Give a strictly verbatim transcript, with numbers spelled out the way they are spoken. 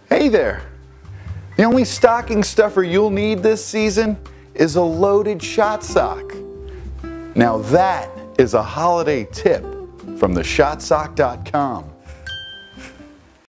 Hey there! The only stocking stuffer you'll need this season is a loaded shot sock. Now that is a holiday tip from the shot sock dot com.